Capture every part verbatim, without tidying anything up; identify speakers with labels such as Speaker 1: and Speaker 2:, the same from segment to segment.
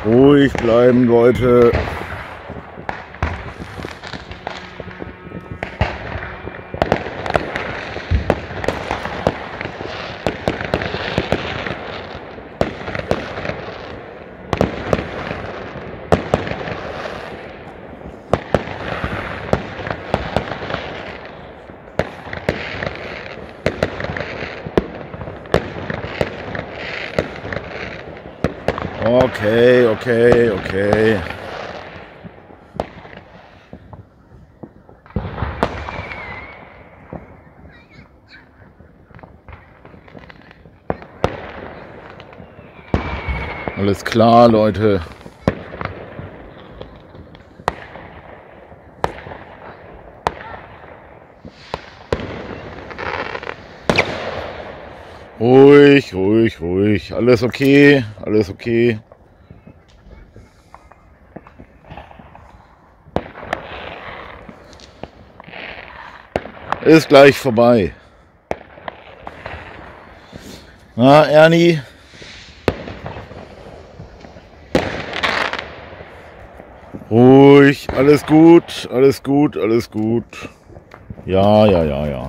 Speaker 1: Ruhig bleiben, Leute. Okay, okay, okay. Alles klar, Leute. Ruhig, ruhig, ruhig. Alles okay, alles okay. Ist gleich vorbei. Na, Ernie? Ruhig, alles gut, alles gut, alles gut. Ja, ja, ja, ja.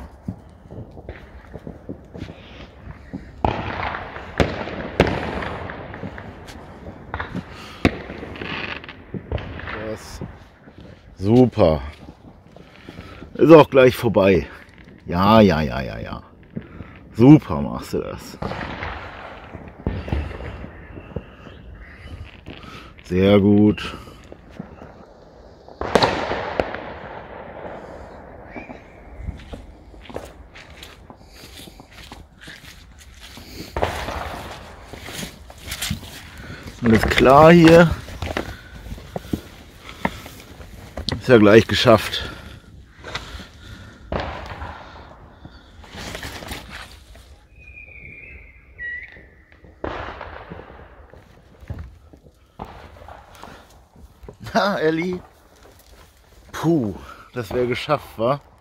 Speaker 1: Das. Super. Ist auch gleich vorbei. Ja, ja, ja, ja, ja. Super machst du das. Sehr gut. Alles klar hier. Ist ja gleich geschafft. Na, Elli? Puh, das wäre geschafft, wa?